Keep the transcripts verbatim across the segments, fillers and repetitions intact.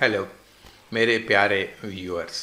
Hello मेरे प्यारे viewers,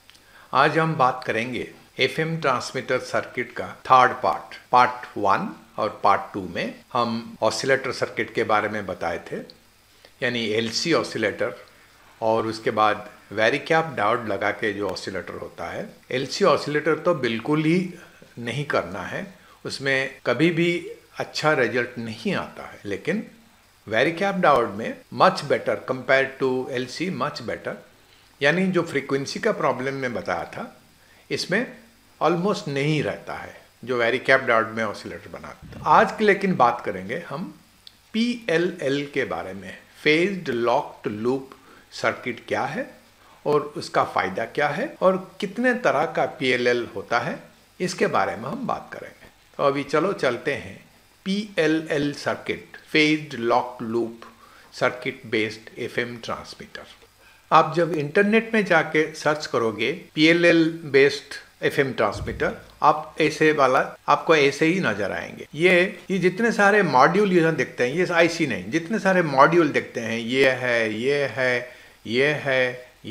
आज हम बात करेंगे एफएम ट्रांसमीटर सर्किट का थर्ड पार्ट पार्ट वन और पार्ट टू में हम ऑसिलेटर सर्किट के बारे में बताए थे, यानी एलसी ऑसिलेटर और उसके बाद वैरिकैप डायोड लगा के जो ऑसिलेटर होता है। एलसी ऑसिलेटर तो बिल्कुल ही नहीं करना है, उसमें कभी भी अच्छा रिजल्ट नहीं आता है, लेकिन वैरिकैप डायोड में much better compare to LC, much better, यानी जो फ्रीक्वेंसी का प्रॉब्लम मैं बताया था इसमें ऑलमोस्ट नहीं रहता है जो वैरिकैप डायोड में ऑसिलेटर बनाता है। आज की लेकिन बात करेंगे हम पी एल एल के बारे में। फेज्ड लॉक्ड लूप सर्किट क्या है और उसका फ़ायदा क्या है और कितने तरह का पी एल एल होता है, इसके बारे में हम बात करेंगे। तो अभी चलो चलते हैं P L L circuit, phased locked loop circuit based FM transmitter. आप जब इंटरनेट में जाके सर्च करोगे P L L based FM transmitter, आप ऐसे वाला आपको ऐसे ही नजर आएंगे। ये ये जितने सारे मॉड्यूल यहाँ देखते हैं, ये आईसी नहीं, जितने सारे मॉड्यूल देखते हैं, ये है ये है ये है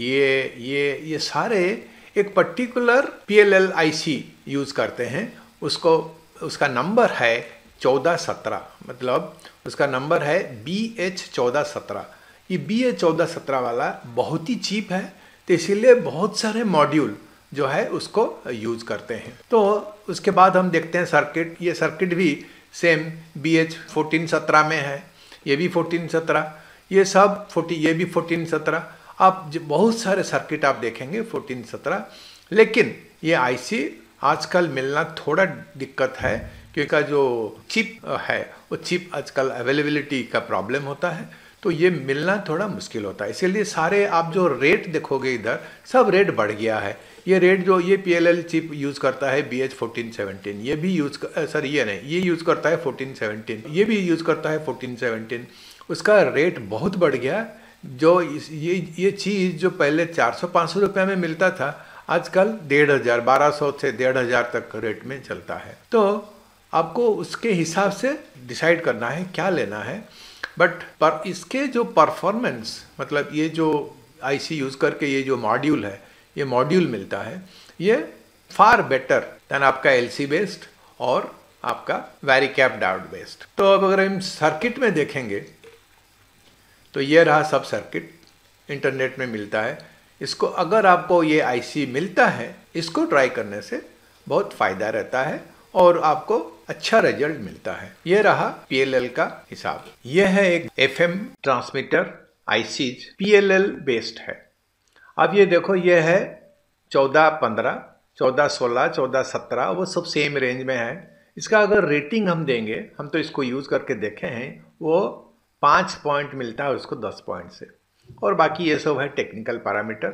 ये ये ये सारे एक particular P L L IC use करते हैं। उसको उसका नंबर है चौदह सत्रह, मतलब उसका नंबर है बी एच चौदह सत्रह। ये बी एच चौदह सत्रह वाला बहुत ही चीप है, तो इसीलिए बहुत सारे मॉड्यूल जो है उसको यूज करते हैं। तो उसके बाद हम देखते हैं सर्किट। ये सर्किट भी सेम बी एच फोर्टीन सत्रह में है, ये भी फोर्टीन सत्रह, ये सब फोर्टी ये भी फोर्टीन सत्रह। आप बहुत सारे सर्किट आप देखेंगे फोर्टीन सत्रह, लेकिन ये आईसी आजकल मिलना थोड़ा दिक्कत है, क्योंकि जो चिप है वो चिप आजकल अवेलेबिलिटी का प्रॉब्लम होता है, तो ये मिलना थोड़ा मुश्किल होता है। इसीलिए सारे आप जो रेट देखोगे इधर सब रेट बढ़ गया है। ये रेट जो ये P L L chip use करता है बी एच फोर्टीन सेवनटीन, ये भी यूज़ सर ये नहीं ये यूज़ करता है फोर्टीन सेवनटीन, ये भी यूज़ करता है फोर्टीन सेवनटीन। उसका रेट बहुत बढ़ गया। जो इस ये ये चीज़ जो पहले चार सौ पाँच सौ रुपये में मिलता था, आजकल डेढ़ हज़ार बारह सौ से डेढ़ हज़ार तक रेट में चलता है। तो आपको उसके हिसाब से डिसाइड करना है क्या लेना है। बट पर इसके जो परफॉर्मेंस, मतलब ये जो आईसी यूज़ करके ये जो मॉड्यूल है, ये मॉड्यूल मिलता है, ये फार बेटर दैन आपका एलसी बेस्ड और आपका वैरिकैप डायोड बेस्ड। तो अब अगर हम सर्किट में देखेंगे तो ये रहा सब सर्किट, इंटरनेट में मिलता है। इसको अगर आपको ये आईसी मिलता है, इसको ट्राई करने से बहुत फ़ायदा रहता है और आपको अच्छा रिजल्ट मिलता है। ये रहा पी एल एल का हिसाब। यह है एक FM transmitter IC P L L based है। अब ये देखो, ये है चौदह पंद्रह, चौदह सोलह, चौदह सत्रह, वो सब सेम रेंज में है। इसका अगर रेटिंग हम देंगे, हम तो इसको यूज़ करके देखे हैं, वो पाँच पॉइंट मिलता है उसको दस पॉइंट से, और बाकी ये सब है टेक्निकल पैरामीटर।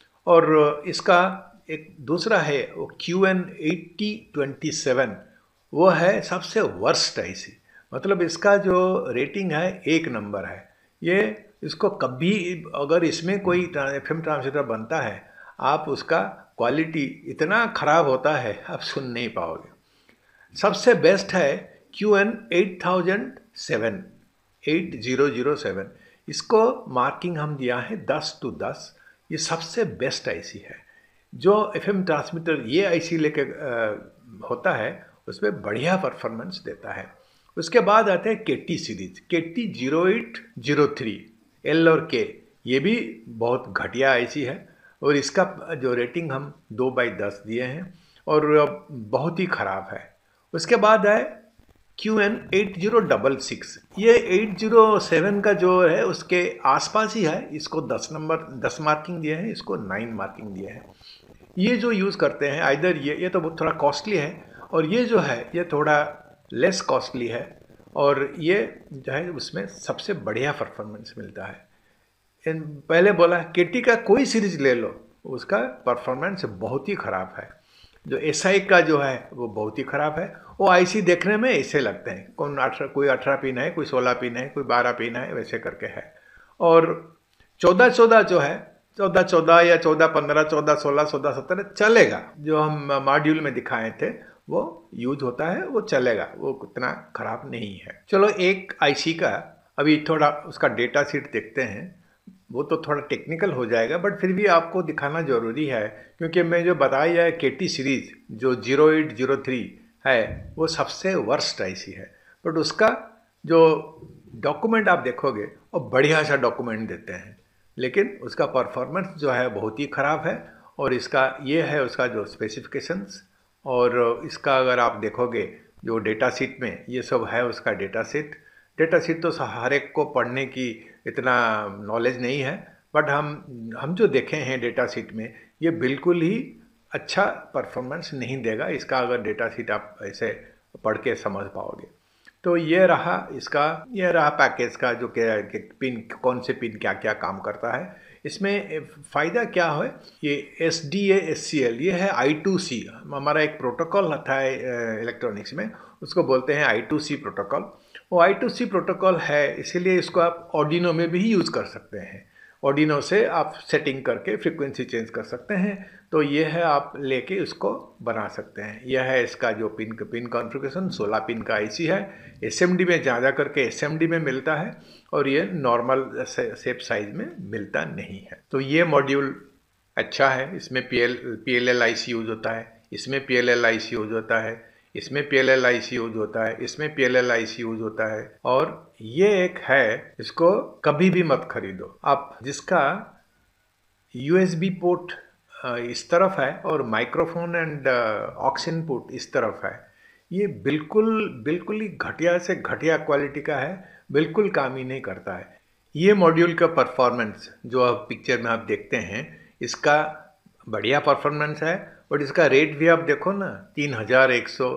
और इसका एक दूसरा है वो Q N eighty twenty seven, वो है सबसे वर्स्ट आईसी, मतलब इसका जो रेटिंग है एक नंबर है। ये इसको कभी अगर इसमें कोई एफएम ट्रांसमीटर बनता है, आप उसका क्वालिटी इतना ख़राब होता है आप सुन नहीं पाओगे। सबसे बेस्ट है Q N eight thousand seven, eight zero zero seven, इसको मार्किंग हम दिया है दस टू दस। ये सबसे बेस्ट आईसी है जो एफएम ट्रांसमीटर ये आईसी लेके होता है, उसमें बढ़िया परफॉर्मेंस देता है। उसके बाद आते हैं KT series, KT zero eight zero three, L और के, ये भी बहुत घटिया आईसी है और इसका जो रेटिंग हम दो बाई दस दिए हैं और बहुत ही ख़राब है। उसके बाद है Q N eight zero double six, ये एट ज़ीरो सेवन का जो है उसके आसपास ही है, इसको दस नंबर दस मार्किंग दिए हैं, इसको नाइन मार्किंग दिए हैं। ये जो यूज़ करते हैं आइदर ये ये तो बहुत थोड़ा कॉस्टली है, और ये जो है ये थोड़ा लेस कॉस्टली है, और ये जो है उसमें सबसे बढ़िया परफॉर्मेंस मिलता है। इन पहले बोला केटी का कोई सीरीज ले लो, उसका परफॉर्मेंस बहुत ही ख़राब है। जो एसआई का जो है वो बहुत ही ख़राब है। वो आईसी देखने में ऐसे लगते हैं, कौन अठारह कोई अठारह पिन है, कोई सोलह पिन है, कोई बारह पिन है, वैसे करके है। और चौदह चौदह जो है, चौदह चौदह या चौदह पंद्रह, चौदह सोलह, चौदह सत्रह चलेगा। जो हम मॉड्यूल में दिखाए थे वो यूज होता है, वो चलेगा, वो उतना ख़राब नहीं है। चलो एक आईसी का अभी थोड़ा उसका डेटा शीट देखते हैं। वो तो थोड़ा टेक्निकल हो जाएगा, बट फिर भी आपको दिखाना ज़रूरी है, क्योंकि मैं जो बताई है केटी सीरीज़ जो ज़ीरो एट ज़ीरो थ्री है वो सबसे वर्स्ट आईसी है। बट उसका जो डॉक्यूमेंट आप देखोगे वो बढ़िया सा डॉक्यूमेंट देते हैं, लेकिन उसका परफॉर्मेंस जो है बहुत ही ख़राब है। और इसका ये है उसका जो स्पेसिफिकेशंस, और इसका अगर आप देखोगे जो डेटा शीट में ये सब है उसका डेटा शीट डेटा शीट तो हर एक को पढ़ने की इतना नॉलेज नहीं है, बट हम हम जो देखे हैं डेटा शीट में ये बिल्कुल ही अच्छा परफॉर्मेंस नहीं देगा इसका, अगर डेटा शीट आप ऐसे पढ़ के समझ पाओगे। तो ये रहा इसका ये रहा पैकेज का जो क्या पिन, कौन से पिन क्या क्या काम करता है। इसमें फ़ायदा क्या है, ये S D A S C L ये है आई टू सी, हमारा एक प्रोटोकॉल होता है इलेक्ट्रॉनिक्स में, उसको बोलते हैं आई टू सी प्रोटोकॉल। वो आई टू सी प्रोटोकॉल है इसीलिए इसको आप ऑर्डिनो में भी यूज़ कर सकते हैं। ऑर्डिनो से आप सेटिंग करके फ्रीक्वेंसी चेंज कर सकते हैं। तो ये है, आप लेके इसको बना सकते हैं। यह है इसका जो पिन पिन कॉन्फ़िगरेशन, सोलह पिन का आईसी है। एसएमडी में ज़्यादा करके एसएमडी में मिलता है, और ये नॉर्मल शेप साइज में मिलता नहीं है। तो ये मॉड्यूल अच्छा है, इसमें P L P L L I C use होता है, इसमें P L L I C use होता है, इसमें P L L I C use होता है, इसमें P L L I C use होता है। और ये एक है, इसको कभी भी मत खरीदो आप, जिसका यूएसबी पोर्ट इस तरफ है और माइक्रोफोन एंड ऑक्स इनपुट इस तरफ है। ये बिल्कुल बिल्कुल ही घटिया से घटिया क्वालिटी का है, बिल्कुल काम ही नहीं करता है। ये मॉड्यूल का परफॉर्मेंस जो आप पिक्चर में आप देखते हैं, इसका बढ़िया परफॉर्मेंस है, और इसका रेट भी आप देखो ना, तीन हज़ार एक सौ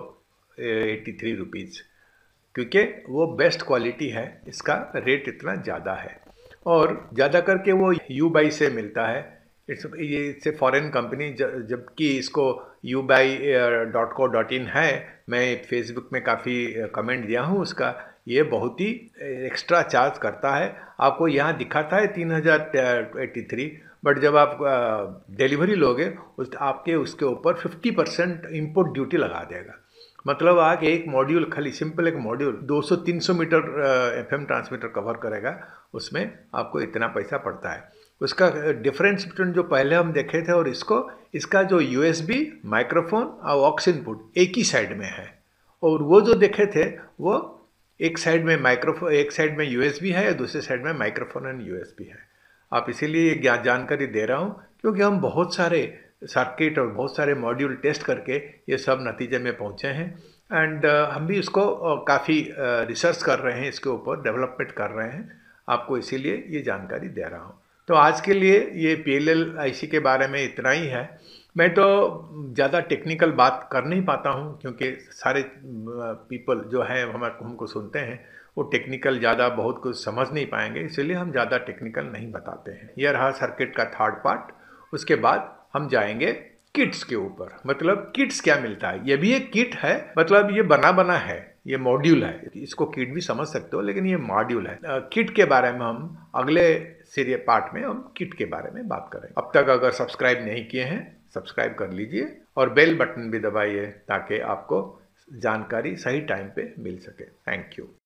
एट्टी थ्री रुपीज़, क्योंकि वो बेस्ट क्वालिटी है, इसका रेट इतना ज़्यादा है। और ज़्यादा करके वो यू बाई से मिलता है, इट्स ये इससे फॉरेन कंपनी, जबकि इसको Ubuy dot co dot in है। मैं फेसबुक में काफ़ी कमेंट दिया हूँ उसका, ये बहुत ही एक्स्ट्रा चार्ज करता है। आपको यहाँ दिखाता है तीन हज़ार एट्टी थ्री, बट जब आप डिलीवरी लोगे उस आपके उसके ऊपर फिफ्टी परसेंट इम्पोर्ट ड्यूटी लगा देगा। मतलब आगे एक मॉड्यूल, खाली सिंपल एक मॉड्यूल दो सौ तीन सौ मीटर एफएम ट्रांसमीटर कवर करेगा, उसमें आपको इतना पैसा पड़ता है। उसका डिफरेंस बिटवीन जो पहले हम देखे थे और इसको, इसका जो यूएसबी, माइक्रोफोन और ऑक्स इनपुट एक ही साइड में है, और वो जो देखे थे वो एक साइड में माइक्रोफोन, एक साइड में यूएसबी है, दूसरे साइड में माइक्रोफोन एंड यूएसबी है। आप इसीलिए ये जानकारी दे रहा हूँ क्योंकि हम बहुत सारे सर्किट और बहुत सारे मॉड्यूल टेस्ट करके ये सब नतीजे में पहुँचे हैं। एंड uh, हम भी इसको uh, काफ़ी रिसर्च uh, कर रहे हैं, इसके ऊपर डेवलपमेंट कर रहे हैं, आपको इसीलिए ये जानकारी दे रहा हूँ। तो आज के लिए ये P L L I C के बारे में इतना ही है। मैं तो ज़्यादा टेक्निकल बात कर नहीं पाता हूँ, क्योंकि सारे पीपल जो है हमारे हमको सुनते हैं वो टेक्निकल ज़्यादा बहुत कुछ समझ नहीं पाएंगे, इसलिए हम ज़्यादा टेक्निकल नहीं बताते हैं। यह रहा सर्किट का थर्ड पार्ट। उसके बाद हम जाएंगे किट्स के ऊपर, मतलब किट्स क्या मिलता है। ये भी एक किट है, मतलब ये बना बना है, ये मॉड्यूल है, इसको किट भी समझ सकते हो, लेकिन ये मॉड्यूल है। किट के बारे में हम अगले सीरियल पार्ट में हम किट के बारे में बात करें। अब तक अगर सब्सक्राइब नहीं किए हैं, सब्सक्राइब कर लीजिए और बेल बटन भी दबाइए, ताकि आपको जानकारी सही टाइम पे मिल सके। Thank you.